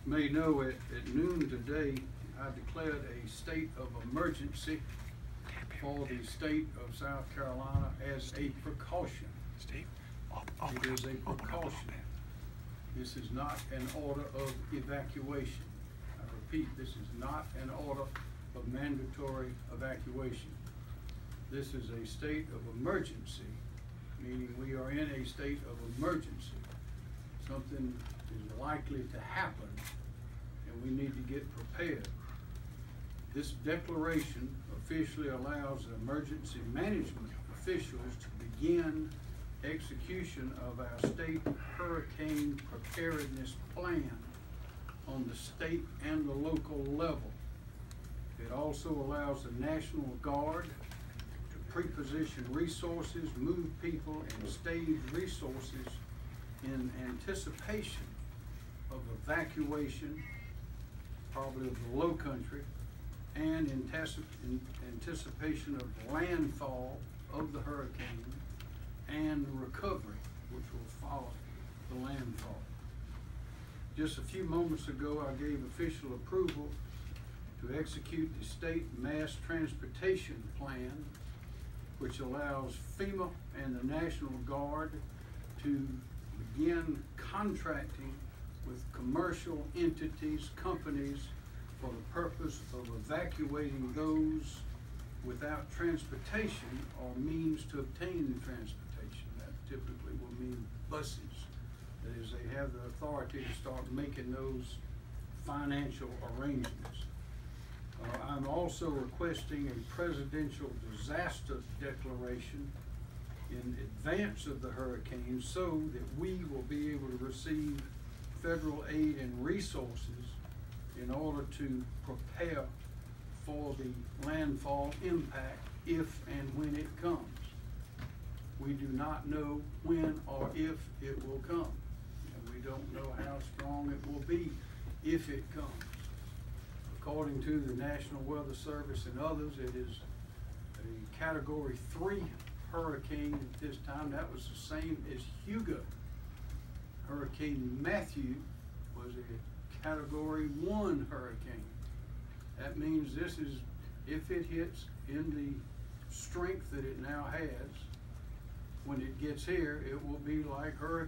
may know, at noon today, I declared a state of emergency for the state of South Carolina as a precaution. Steve? It is a precaution. This is not an order of evacuation. I repeat, this is not an order of mandatory evacuation. This is a state of emergency, meaning we are in a state of emergency. Something is likely to happen, and we need to get prepared. This declaration officially allows the emergency management officials to begin execution of our state hurricane preparedness plan on the state and the local level. It also allows the National Guard to pre-position resources, move people, and stage resources in anticipation of evacuation, probably of the low country, and in anticipation of landfall of the hurricane and the recovery which will follow the landfall. Just a few moments ago, I gave official approval to execute the state mass transportation plan, which allows FEMA and the National Guard to begin contracting with commercial entities, companies, for the purpose of evacuating those without transportation or means to obtain the transportation. That typically will mean buses. That is, they have the authority to start making those financial arrangements. I'm also requesting a presidential disaster declaration in advance of the hurricane so that we will be able to receive federal aid and resources in order to prepare for the landfall impact if and when it comes. We do not know when or if it will come, and we don't know how strong it will be if it comes. According to the National Weather Service and others, it is a Category 3 hurricane at this time. That was the same as Hugo. Hurricane Matthew was a Category 1 hurricane. That means this is, if it hits in the strength that it now has, when it gets here, it will be like Hurricane